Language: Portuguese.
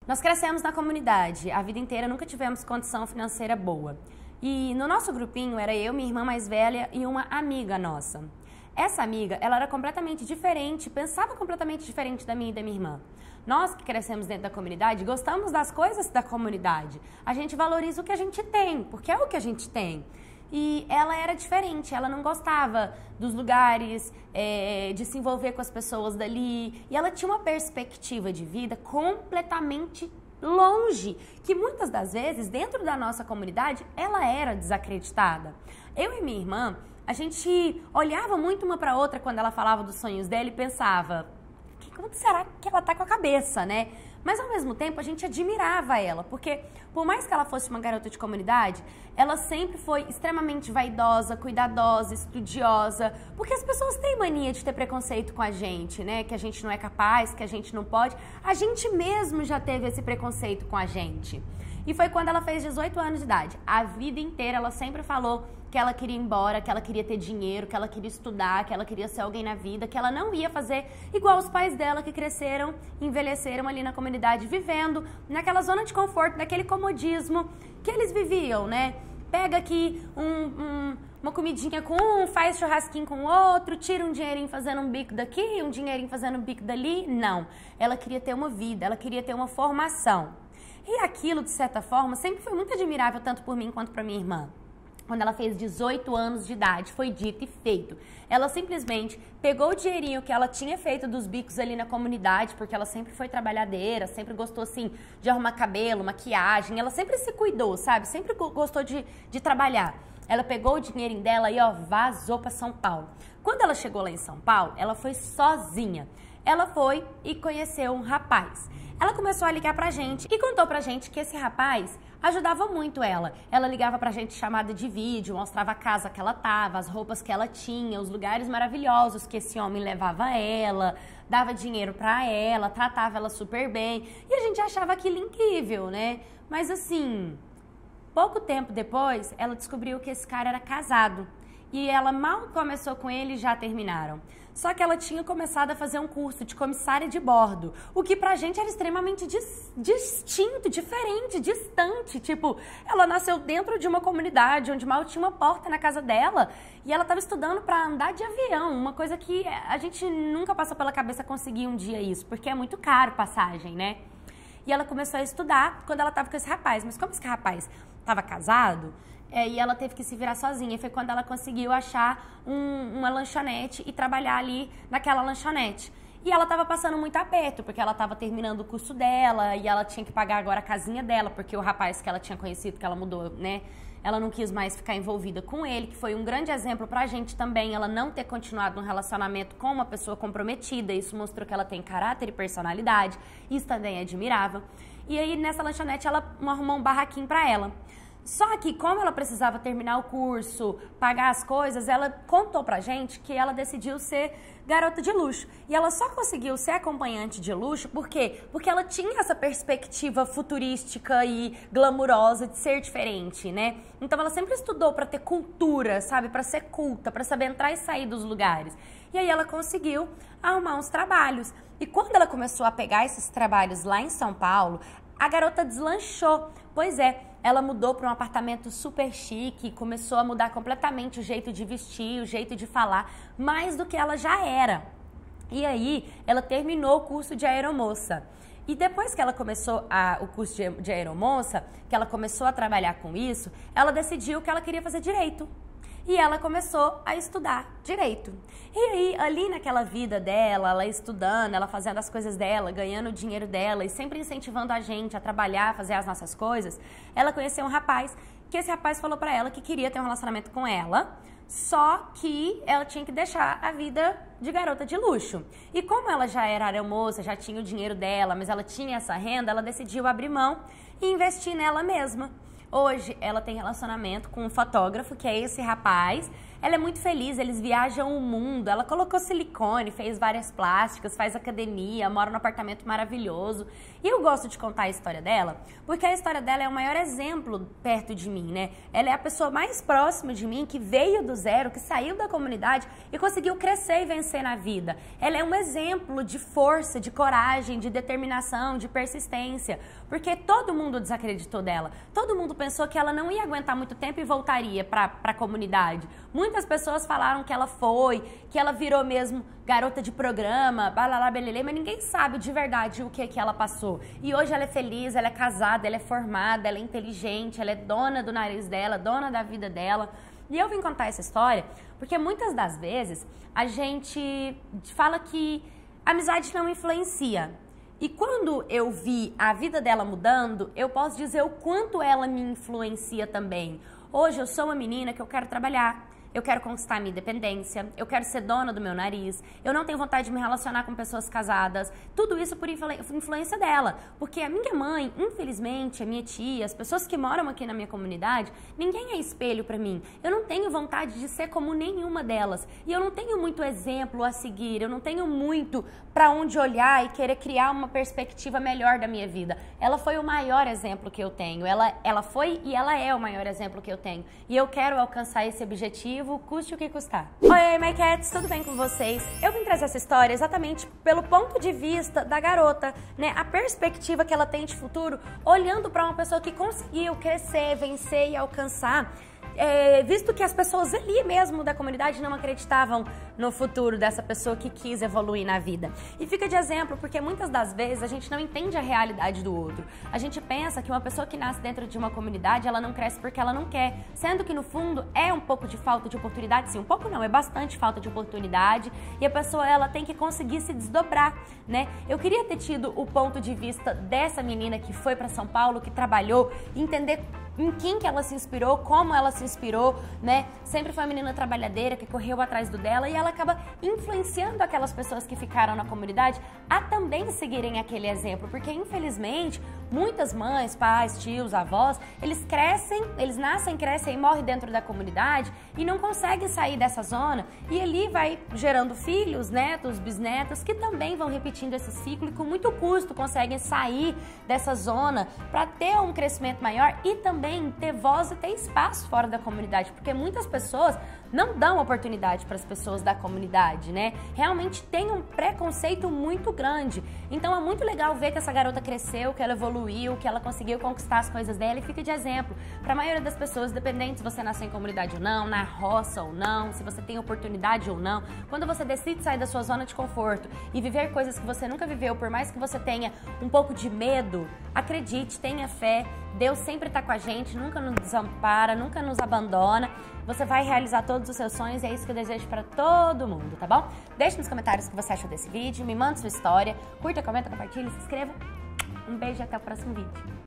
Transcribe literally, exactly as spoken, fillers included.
Nós crescemos na comunidade, a vida inteira nunca tivemos condição financeira boa. E no nosso grupinho era eu, minha irmã mais velha e uma amiga nossa. Essa amiga, ela era completamente diferente, pensava completamente diferente da minha e da minha irmã. Nós que crescemos dentro da comunidade, gostamos das coisas da comunidade. A gente valoriza o que a gente tem, porque é o que a gente tem. E ela era diferente, ela não gostava dos lugares, é, de se envolver com as pessoas dali. E ela tinha uma perspectiva de vida completamente longe, que muitas das vezes, dentro da nossa comunidade, ela era desacreditada. Eu e minha irmã, a gente olhava muito uma para outra quando ela falava dos sonhos dela e pensava, como será que ela tá com a cabeça, né? Mas ao mesmo tempo a gente admirava ela, porque por mais que ela fosse uma garota de comunidade, ela sempre foi extremamente vaidosa, cuidadosa, estudiosa, porque as pessoas têm mania de ter preconceito com a gente, né? Que a gente não é capaz, que a gente não pode. A gente mesmo já teve esse preconceito com a gente. E foi quando ela fez dezoito anos de idade. A vida inteira ela sempre falou que ela queria ir embora, que ela queria ter dinheiro, que ela queria estudar, que ela queria ser alguém na vida, que ela não ia fazer igual os pais dela que cresceram, envelheceram ali na comunidade, vivendo naquela zona de conforto, naquele comodismo que eles viviam, né? Pega aqui um, um, uma comidinha com um, faz churrasquinho com o outro, tira um dinheirinho fazendo um bico daqui, um dinheirinho fazendo um bico dali. Não, ela queria ter uma vida, ela queria ter uma formação. E aquilo, de certa forma, sempre foi muito admirável, tanto por mim quanto para minha irmã. Quando ela fez dezoito anos de idade, foi dito e feito. Ela simplesmente pegou o dinheirinho que ela tinha feito dos bicos ali na comunidade, porque ela sempre foi trabalhadeira, sempre gostou, assim, de arrumar cabelo, maquiagem. Ela sempre se cuidou, sabe? Sempre gostou de, de trabalhar. Ela pegou o dinheirinho dela e, ó, vazou para São Paulo. Quando ela chegou lá em São Paulo, ela foi sozinha. Ela foi e conheceu um rapaz. Ela começou a ligar pra gente e contou pra gente que esse rapaz ajudava muito ela. Ela ligava pra gente chamada de vídeo, mostrava a casa que ela tava, as roupas que ela tinha, os lugares maravilhosos que esse homem levava ela, dava dinheiro pra ela, tratava ela super bem. E a gente achava aquilo incrível, né? Mas assim, pouco tempo depois, ela descobriu que esse cara era casado. E ela mal começou com ele e já terminaram. Só que ela tinha começado a fazer um curso de comissária de bordo, o que pra gente era extremamente dis distinto, diferente, distante. Tipo, ela nasceu dentro de uma comunidade onde mal tinha uma porta na casa dela e ela estava estudando pra andar de avião, uma coisa que a gente nunca passou pela cabeça conseguir um dia isso, porque é muito caro passagem, né? E ela começou a estudar quando ela estava com esse rapaz. Mas como esse rapaz estava casado, é, e ela teve que se virar sozinha. Foi quando ela conseguiu achar um, uma lanchonete e trabalhar ali naquela lanchonete. E ela estava passando muito aperto, porque ela estava terminando o curso dela e ela tinha que pagar agora a casinha dela, porque o rapaz que ela tinha conhecido, que ela mudou, né? Ela não quis mais ficar envolvida com ele, que foi um grande exemplo pra gente também, ela não ter continuado um relacionamento com uma pessoa comprometida. Isso mostrou que ela tem caráter e personalidade. Isso também é admirável. E aí, nessa lanchonete, ela arrumou um barraquinho pra ela. Só que, como ela precisava terminar o curso, pagar as coisas, ela contou pra gente que ela decidiu ser garota de luxo. E ela só conseguiu ser acompanhante de luxo, por quê? Porque ela tinha essa perspectiva futurística e glamurosa de ser diferente, né? Então ela sempre estudou pra ter cultura, sabe? Pra ser culta, pra saber entrar e sair dos lugares. E aí ela conseguiu arrumar uns trabalhos. E quando ela começou a pegar esses trabalhos lá em São Paulo, a garota deslanchou. Pois é, ela mudou para um apartamento super chique, começou a mudar completamente o jeito de vestir, o jeito de falar, mais do que ela já era. E aí, ela terminou o curso de aeromoça. E depois que ela começou a, o curso de, de aeromoça, que ela começou a trabalhar com isso, ela decidiu que ela queria fazer direito. E ela começou a estudar direito. E aí, ali naquela vida dela, ela estudando, ela fazendo as coisas dela, ganhando o dinheiro dela e sempre incentivando a gente a trabalhar, a fazer as nossas coisas, ela conheceu um rapaz, que esse rapaz falou pra ela que queria ter um relacionamento com ela, só que ela tinha que deixar a vida de garota de luxo. E como ela já era aeromoça, já tinha o dinheiro dela, mas ela tinha essa renda, ela decidiu abrir mão e investir nela mesma. Hoje, ela tem relacionamento com um fotógrafo, que é esse rapaz. Ela é muito feliz, eles viajam o mundo, ela colocou silicone, fez várias plásticas, faz academia, mora num apartamento maravilhoso. E eu gosto de contar a história dela, porque a história dela é o maior exemplo perto de mim, né? Ela é a pessoa mais próxima de mim, que veio do zero, que saiu da comunidade e conseguiu crescer e vencer na vida. Ela é um exemplo de força, de coragem, de determinação, de persistência, porque todo mundo desacreditou dela. Todo mundo pensou que ela não ia aguentar muito tempo e voltaria para a comunidade. Muitas pessoas falaram que ela foi, que ela virou mesmo garota de programa, balalá, belelê, mas ninguém sabe de verdade o que, que ela passou. E hoje ela é feliz, ela é casada, ela é formada, ela é inteligente, ela é dona do nariz dela, dona da vida dela. E eu vim contar essa história porque muitas das vezes a gente fala que a amizade não influencia. E quando eu vi a vida dela mudando, eu posso dizer o quanto ela me influencia também. Hoje eu sou uma menina que eu quero trabalhar. Eu quero conquistar minha independência, eu quero ser dona do meu nariz, eu não tenho vontade de me relacionar com pessoas casadas, tudo isso por influ influência dela, porque a minha mãe, infelizmente, a minha tia, as pessoas que moram aqui na minha comunidade, ninguém é espelho pra mim, eu não tenho vontade de ser como nenhuma delas, e eu não tenho muito exemplo a seguir, eu não tenho muito pra onde olhar e querer criar uma perspectiva melhor da minha vida. Ela foi o maior exemplo que eu tenho, ela, ela foi e ela é o maior exemplo que eu tenho, e eu quero alcançar esse objetivo, custe o que custar. Oi, My Cats, tudo bem com vocês? Eu vim trazer essa história exatamente pelo ponto de vista da garota, né? A perspectiva que ela tem de futuro, olhando para uma pessoa que conseguiu crescer, vencer e alcançar. É, visto que as pessoas ali mesmo da comunidade não acreditavam no futuro dessa pessoa que quis evoluir na vida. E fica de exemplo porque muitas das vezes a gente não entende a realidade do outro. A gente pensa que uma pessoa que nasce dentro de uma comunidade, ela não cresce porque ela não quer, sendo que no fundo é um pouco de falta de oportunidade, sim, um pouco não, é bastante falta de oportunidade, e a pessoa ela tem que conseguir se desdobrar, né? Eu queria ter tido o ponto de vista dessa menina que foi para São Paulo, que trabalhou, entender em quem que ela se inspirou, como ela se inspirou, né? Sempre foi uma menina trabalhadeira que correu atrás do dela e ela acaba influenciando aquelas pessoas que ficaram na comunidade a também seguirem aquele exemplo, porque infelizmente muitas mães, pais, tios, avós, eles crescem, eles nascem, crescem e morrem dentro da comunidade e não conseguem sair dessa zona e ali vai gerando filhos, netos, bisnetos que também vão repetindo esse ciclo e com muito custo conseguem sair dessa zona para ter um crescimento maior e também ter voz e ter espaço fora da comunidade, porque muitas pessoas não dão oportunidade para as pessoas da comunidade, né? Realmente tem um preconceito muito grande. Então é muito legal ver que essa garota cresceu, que ela evoluiu, que ela conseguiu conquistar as coisas dela e fica de exemplo para a maioria das pessoas, independente se você nasceu em comunidade ou não, na roça ou não, se você tem oportunidade ou não. Quando você decide sair da sua zona de conforto e viver coisas que você nunca viveu, por mais que você tenha um pouco de medo, acredite, tenha fé, Deus sempre está com a gente, nunca nos desampara, nunca nos abandona. Você vai realizar todos os seus sonhos e é isso que eu desejo para todo mundo, tá bom? Deixe nos comentários o que você achou desse vídeo, me manda sua história, curta, comenta, compartilha, se inscreva. Um beijo e até o próximo vídeo.